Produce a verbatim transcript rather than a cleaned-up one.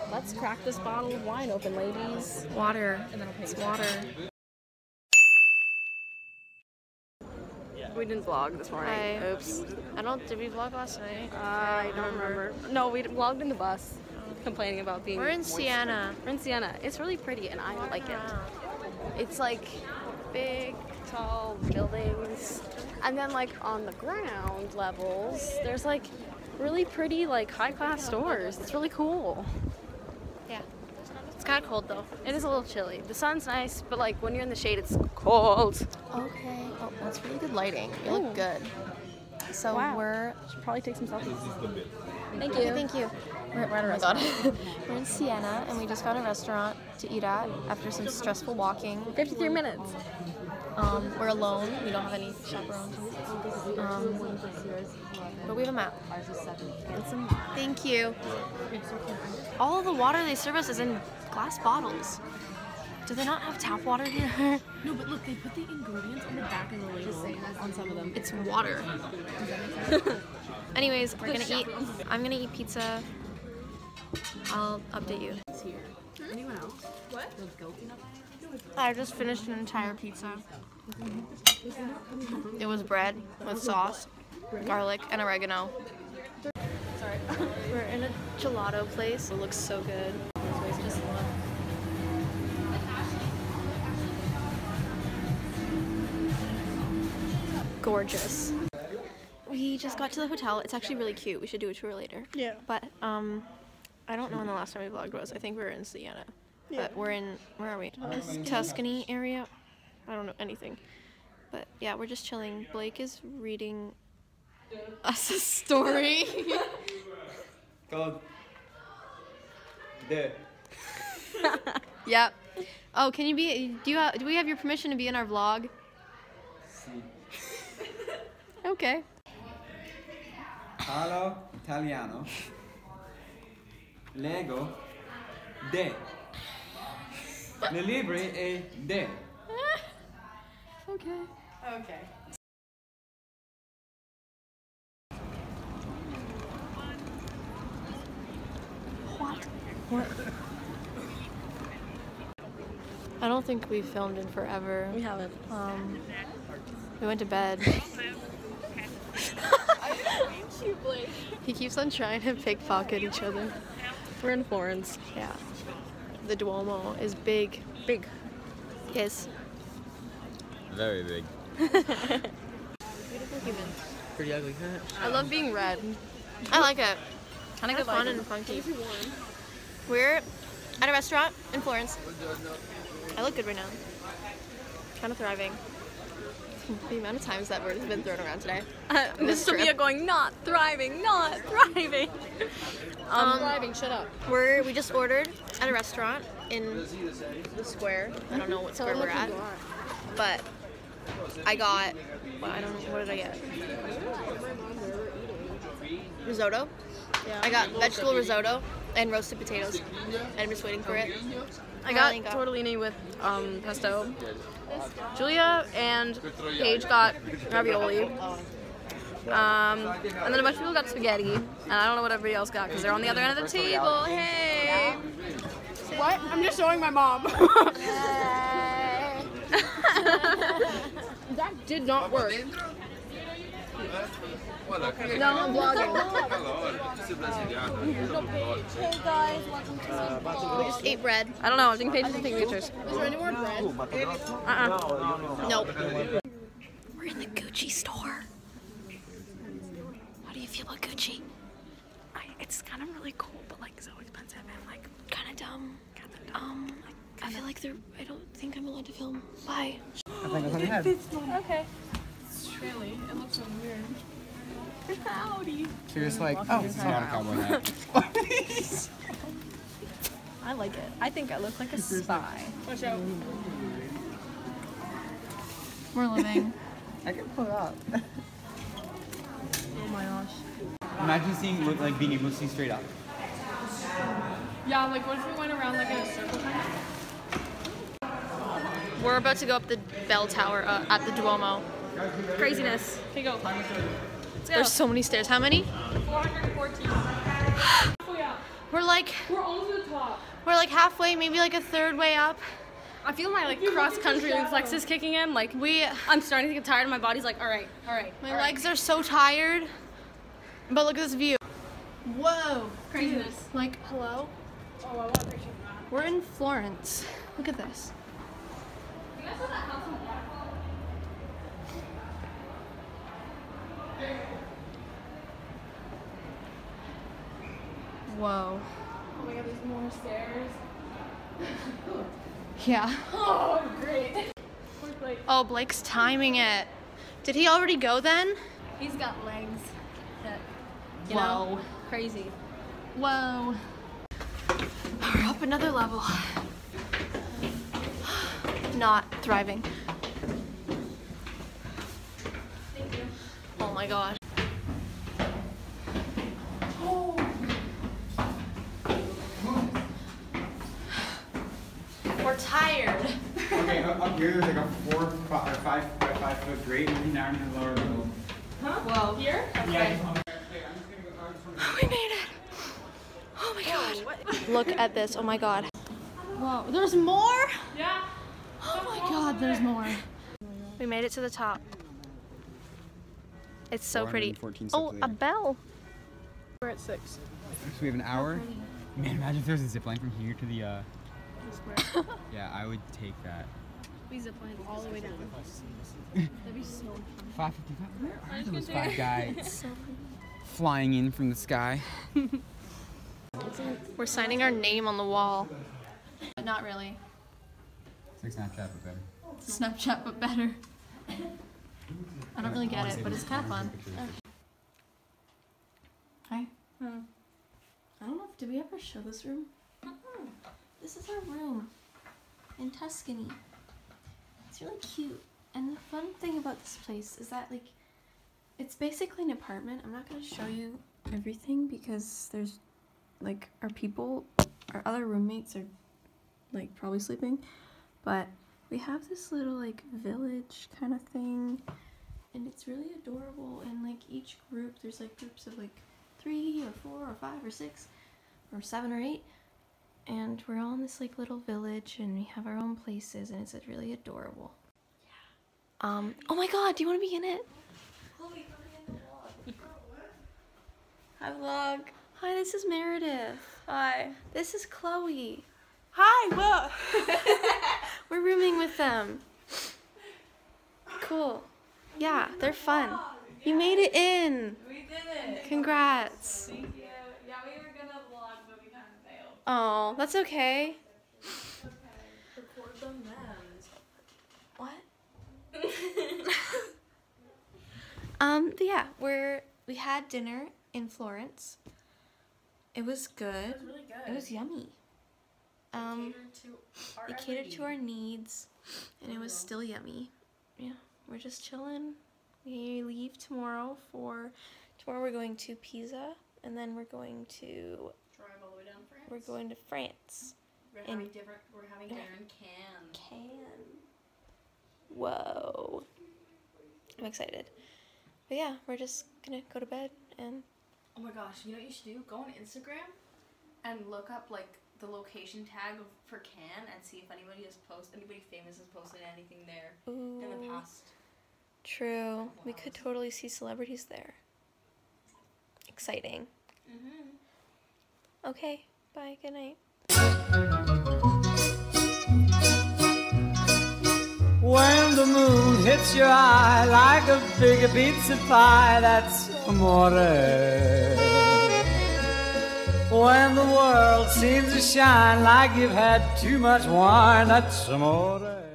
Let's crack this bottle of wine open, ladies. Water. And then I'll pay it's water. We didn't vlog this morning. Hi. Oops. I don't. Did we vlog last night? Uh, I don't remember. No, we vlogged in the bus, complaining about being. We're in Siena. We're in Siena. It's really pretty, and I like it. It's like big, tall buildings, and then like on the ground levels, there's like really pretty, like high-class stores. It's really cool. Yeah. It's kind of cold though. It is a little chilly. The sun's nice, but like when you're in the shade, it's cold. Okay. Oh, that's really good lighting. You look Ooh. good. So Wow. we're. Should probably take some selfies. Thank Okay, you. thank you. We're at a restaurant. We're in Siena, and we just found a restaurant to eat at after some stressful walking. fifty-three minutes. Um, we're alone. We don't have any chaperones. Um, but we have a map. Thank you. All of the water they serve us is in glass bottles. Do they not have tap water here? No, but look, they put the ingredients on the back of the label on some of them. It's water. Anyways, we're gonna eat. I'm gonna eat pizza. I'll update you. Anyone else? What? I just finished an entire pizza. It was bread with sauce, garlic, and oregano. Sorry. We're in a gelato place. It looks so good. Just look. Gorgeous. We just got to the hotel. It's actually really cute. We should do a tour later. Yeah. But um, I don't know when the last time we vlogged was. I think we were in Siena. Yeah. But we're in, where are we? Tuscany area. I don't know anything. But yeah, we're just chilling. Blake is reading us a story. Called The. Yeah. Oh, can you be? Do you have? Do we have your permission to be in our vlog? Okay. Parlo italiano. Leggo de. Le libri è de. Okay. Okay. What? What? I don't think we filmed in forever. We haven't. Um, we went to bed. He keeps on trying to pickpocket each other. We're in Florence. Yeah. The Duomo is big. Big. Yes. Very big. Beautiful human. Pretty ugly. I love being red. I like it. Kind of fun and funky. We're at a restaurant in Florence. I look good right now. Kind of thriving. The amount of times that word has been thrown around today. Uh, Miss Sophia going, not thriving, not thriving. um, Um, thriving, shut up. We're we just ordered at a restaurant in the square. I don't know what square we're at, but I got. Well, I don't know. What did I get? Risotto. Yeah. I got vegetable risotto and roasted potatoes. I'm just waiting for it. I got Marlaine got- tortellini with um, pesto. Julia and Paige got ravioli. Um, and then a bunch of people got spaghetti. And I don't know what everybody else got because they're on the other end of the table. Hey! What? I'm just showing my mom. That did not work. No, I'm vlogging. Hey guys, welcome to We just ate bread. I don't know, I think Paige is taking pictures. Is there any more bread? Uh-uh. Nope. We're in the Gucci store. How do you feel about Gucci? I, it's kind of really cool, but like so expensive and like Kind of dumb. kind of dumb. Um, I feel like they're. I don't think I'm allowed to film. Bye. I think it's on your head. Okay. Really? It looks so weird. Howdy. So you're just like, oh, it's not a cowboy hat. I like it. I think I look like a spy. Watch out. We're living. I can pull it up. Oh my gosh. Imagine seeing, look like being able to see straight up. Yeah, like what if we went around like in a circle kind of? We're about to go up the bell tower uh, at the Duomo. Craziness. Okay, go. Let's go. There's so many stairs. How many? four hundred fourteen. We're We're like We're almost at the top. we're like halfway, maybe like a third way up. I feel my like cross country reflexes kicking in. Like We I'm starting to get tired and my body's like, all right, all right. my all right. legs are so tired. But look at this view. Whoa. Craziness. Like, hello? Oh, I want a picture of that. We're in Florence. Look at this. You guys saw that house in Waterfall? Whoa. Oh my god, there's more stairs. Yeah. Oh, great. Like, Oh, Blake's timing it. Did he already go then? he's got legs that, you Whoa. know, crazy. Whoa. We're up another level. Not thriving. Thank you. Oh my god. We're tired. Okay, up, up here there's like a four fi- or five by five foot grate, and now in the lower level. Huh? Whoa. Here? Yeah. We made it. Oh my god. Look at this. Oh my god. Whoa. There's more? Yeah. Oh my god, there's more. We made it to the top. It's so pretty. Oh, a bell. We're at six. So we have an hour. Man, imagine if there was a zip line from here to the. Uh... Yeah, I would take that. We zipline all the way down. That'd be so fun. five fifty-five. Where are those five guys flying in from the sky? We're signing our name on the wall. But not really. It's like Snapchat, but better. Snapchat, but better. I don't really get it, but it's kind of fun. Hi. Huh. I don't know if, did we ever show this room? Uh-uh. This is our room in Tuscany. It's really cute. And the fun thing about this place is that, like, it's basically an apartment. I'm not going to show you everything because there's, like, our people, our other roommates are, like, probably sleeping. But we have this little, like, village kind of thing. And it's really adorable. And, like, each group, there's, like, groups of, like, three or four or five or six or seven or eight. And we're all in this like little village and we have our own places and it's really adorable. Yeah. Um, oh my god, do you want to be in it? Chloe, come in the vlog. Hi vlog. Hi, this is Meredith. Hi. This is Chloe. Hi, whoa. We're rooming with them. Cool. Yeah, they're fun. You made it in. We did it. Congrats. Thank you. Yeah, we were gonna vlog, but we kind of failed. Oh, that's okay. Okay. Record them then. What? um, but yeah, we're we had dinner in Florence. It was good. It was really good. It was yummy. Um, catered to our it catered every to our needs, and it was still yummy. Yeah, we're just chilling. We leave tomorrow for tomorrow. We're going to Pisa, and then we're going to drive all the way down France. we're going to France. We're in- having different. We're having dinner in Cannes. Can. Whoa. I'm excited. But yeah, we're just gonna go to bed and Oh my gosh! You know what you should do? Go on Instagram and look up like the location tag of, for Cannes and see if anybody has posted, anybody famous has posted anything there ooh, in the past. true. We could totally see celebrities there. Exciting. Mm-hmm. Okay, bye, good night. When the moon hits your eye like a big pizza pie, that's amore. When the world seems to shine like you've had too much wine, that's amore.